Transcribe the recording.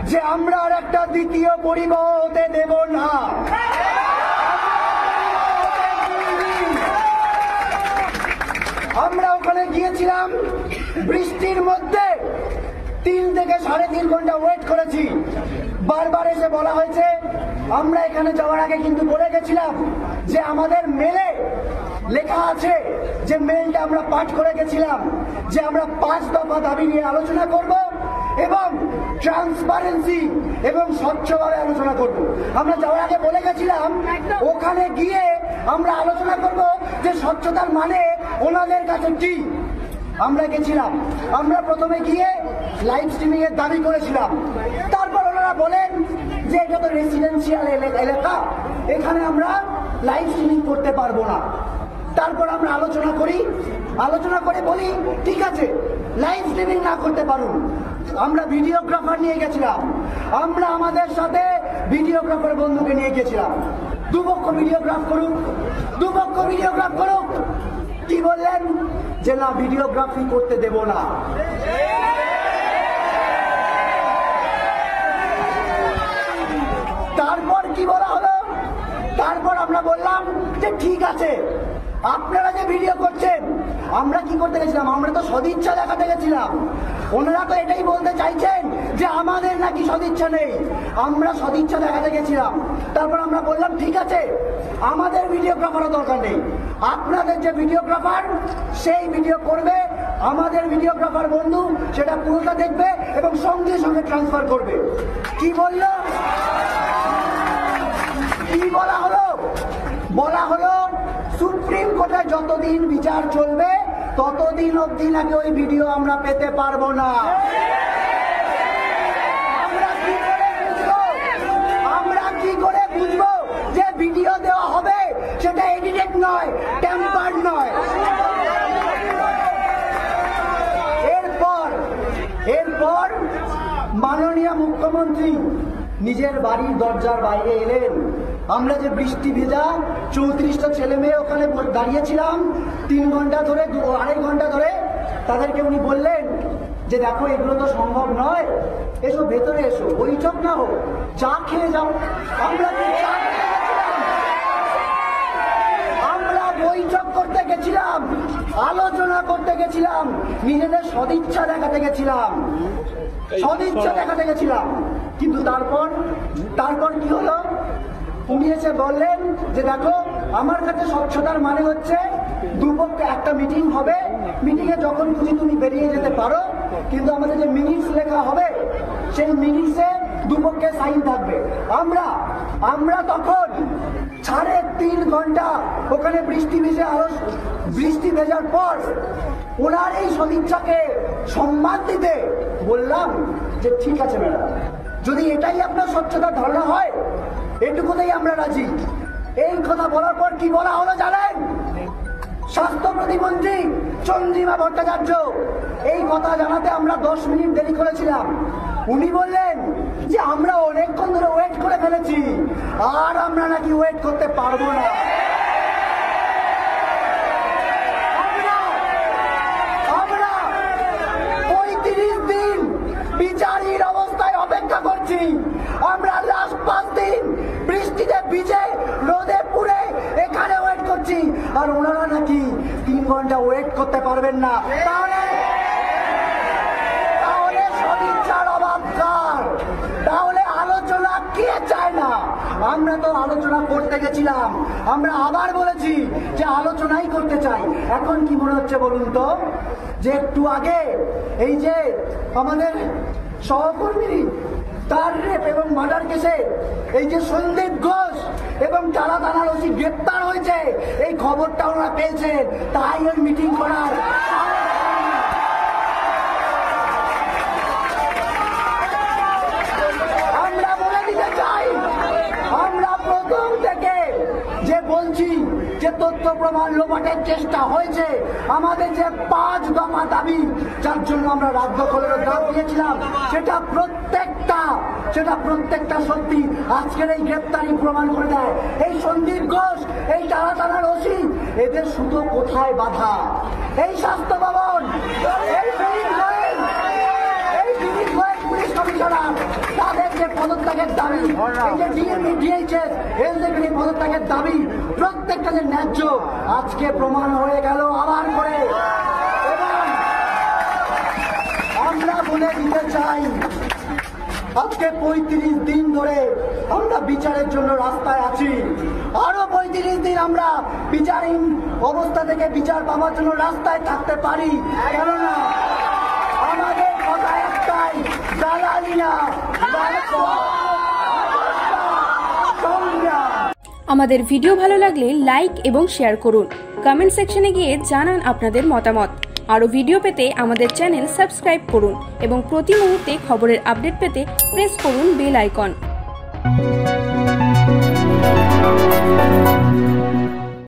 যে আমরা আর একটা দ্বিতীয় পরিবাহ হতে দেব না। আমরা ওখানে গিয়েছিলাম বৃষ্টির মধ্যে, 3 থেকে 3.5 ঘন্টা ওয়েট করেছি। বারবার এসে বলা হয়েছে, আমরা এখানে যাওয়ার আগে কিন্তু বলে গেছিলাম যে আমাদের মেলে লেখা আছে, যে মেলটা আমরা পাঠ করে গেছিলাম, যে আমরা 5 দফা দাবি নিয়ে আলোচনা করব এবং ট্রান্সপারেন্সি এবং স্বচ্ছভাবে আলোচনা করব। আমরা যাওয়ার আগে বলে গেছিলাম ওখানে গিয়ে আমরা আলোচনা করব যে স্বচ্ছতার মানে ওনাদের কাছে কি। আমরা গেছিলাম, আমরা প্রথমে গিয়ে লাইভ স্ট্রিমিং এর দাবি করেছিলাম। তারপর ওনারা বলেন যে এটা তো রেসিডেন্সিয়াল এলাকা, এখানে আমরা লাইভ স্ট্রিমিং করতে পারবো না। তারপর আমরা আলোচনা করে বলি ঠিক আছে লাইভ স্ট্রিমিং না করতে পারুন। আমরা ভিডিওগ্রাফার নিয়ে গেছিলাম, আমরা আমাদের সাথে ভিডিওগ্রাফার বন্ধুকে নিয়ে গেছিলাম, দুপক্ষ ভিডিওগ্রাফ করুক। কি বললেন যে না ভিডিওগ্রাফি করতে দেব না। তারপর কি বলা হলো, তারপর আমরা বললাম যে ঠিক আছে আপনারা যে ভিডিও করছেন, আমরা কি করতে গেছিলাম, আমরা তো সদিচ্ছা দেখাতে গেছিলাম। ওনারা তো এটাই বলতে চাইছেন যে আমাদের নাকি সদিচ্ছা নেই, আমরা সদিচ্ছা দেখাতে গেছিলাম। তারপর আমরা বললাম ঠিক আছে আমাদের ভিডিওগ্রাফারও দরকার নেই, আপনাদের যে ভিডিওগ্রাফার সেই ভিডিও করবে, আমাদের ভিডিওগ্রাফার বন্ধু সেটা পুরোটা দেখবে এবং সঙ্গে সঙ্গে ট্রান্সফার করবে। কি বললো, কি বলা হলো সুপ্রিম কোর্টে যতদিন বিচার চলবে ততদিন অবধি নাকি ওই ভিডিও আমরা পেতে পারবো না। আমরা কি করে বুঝবো যে ভিডিও দেওয়া হবে সেটা এডিটেড নয়, টেম্পার্ড নয়। এরপর মাননীয় মুখ্যমন্ত্রী নিজের বাড়ির দরজার বাইরে এলেন। আমরা যে বৃষ্টি ভেজা 34টা ছেলে মেয়ে ওখানে দাঁড়িয়েছিলাম 3 ঘন্টা ধরে, 2.5 ঘন্টা ধরে, তাদেরকে উনি বললেন যে দেখো এগুলো তো সম্ভব নয়, এসো ভেতরে এসো, বৈঠক না হোক, চা খেয়ে যাও। আমরা বৈঠক করতে গেছিলাম, আলোচনা করতে গেছিলাম, নিজেদের সদিচ্ছা দেখাতে গেছিলাম, কিন্তু তারপর কি হলো, উনি এসে বললেন যে দেখো আমার কাছে স্বচ্ছতার মানে হচ্ছে দুপক্ষে একটা মিটিং হবে, মিটিংয়ে যখন খুশি তুমি বেরিয়ে যেতে পারো, কিন্তু আমাদের যে মিনিটস লেখা হবে সেই মিনিটসে দুপক্ষে সাইন থাকবে। আমরা তখন 3.5 ঘন্টা ওখানে বৃষ্টি ভেজার পর ওনার এই সদিচ্ছাকে সম্মান দিতে বললাম যে ঠিক আছে ম্যাডাম, যদি এটাই আপনার স্বচ্ছতার ধারণা হয় এটুকুতেই আমরা রাজি। এই কথা বলার পর কি বলা হলো জানেন, স্বাস্থ্য প্রতিমন্ত্রী চন্দ্রিমা ভট্টাচার্য এই কথা জানাতে আমরা 10 মিনিট দেরি করেছিলাম। উনি বললেন যে আমরা অনেকক্ষণ ধরে ওয়েট করে ফেলেছি, আর আমরা নাকি ওয়েট করতে পারবো না। আমরা 35 দিন বিচারহীন অবস্থায় অপেক্ষা করছি। আমরা লাস্ট 5 দিন বৃষ্টিতে ভিজে রোদে পুড়ে এখানে ওয়েট করছি, আর ওনারা নাকি 3 ঘন্টা ওয়েট করতে পারবেন না। তাহলে সদিচ্ছার অভাব কার? তাহলে আলোচনা কে চায় না? আমরা তো আলোচনা করতে গেছিলাম, আমরা আবার বলেছি যে আলোচনাই করতে চাই। এখন কি মনে হচ্ছে বলুন তো, যে একটু আগে এই যে আমাদের সহকর্মী তার রেপ এবং মার্ডার কেসে এই যে সন্দীপ ঘোষ এবং টালা থানার ওসি গ্রেপ্তার হয়েছে, এই খবরটা ওরা পেয়েছেন, তাই ওই মিটিং করার। আমরা বলে দিতে চাই, আমরা প্রথম থেকে যে বলছি যে তথ্য প্রমাণ লোপাটের চেষ্টা হয়েছে, আমাদের যে 5 দফা দাবি যার জন্য আমরা রাজ্য দখলের ডাক দিয়েছিলাম, সেটা প্রত্যেকটা সত্যি আজকের এই গ্রেপ্তারি প্রমাণ করে দেয়। এই সন্দীপ ঘোষ, এই টালা থানার ওসি, এদের সুতো কোথায় বাধা? এই স্বাস্থ্য ভবন, এই পুলিশ কমিশনার, তাদের এই যে ডিএমই ডিএইচএস এলজিবিটি পদত্যাগের দাবি প্রত্যেকটা যে ন্যায্য আজকে প্রমাণ হয়ে গেল আবার করে। এবং আমরা বলে দিতে চাই, আজকে 35 দিন ধরে আমরা বিচারের জন্য রাস্তায় আছি, আরো 35 দিন আমরা বিচারহীন অবস্থা থেকে বিচার পাওয়ার জন্য রাস্তায় থাকতে পারি। কেননা আমাদের কথা একটাই, দালালি না, আমাদের ভিডিও ভালো লাগলে লাইক এবং শেয়ার করুন। কমেন্ট সেকশনে গিয়ে জানান আপনাদের মতামত। আরও ভিডিও পেতে আমাদের চ্যানেল সাবস্ক্রাইব করুন এবং প্রতি মুহূর্তে খবরের আপডেট পেতে প্রেস করুন বেল আইকন।